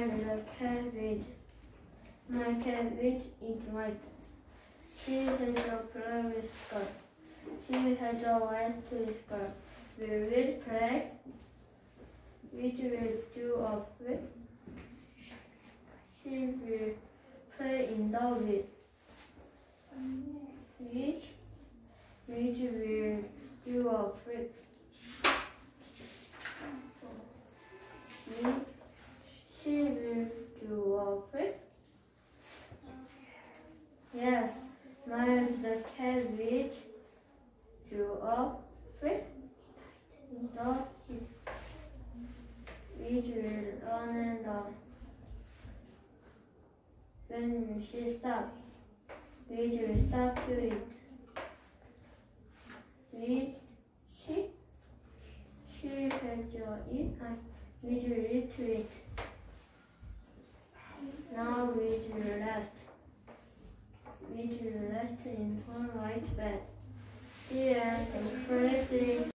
is a cat with. My cat with is white. She has a play skirt. She has a white skirt. We will play. Which will do up with. She will play in the wind. Which will do up with. She will do up with. Yes, mine is the cat which do up with. The which will run and on. When she stops, which will stop to eat. She has your eat, which will eat to it. Now which will rest. Which will rest in her white bed. She and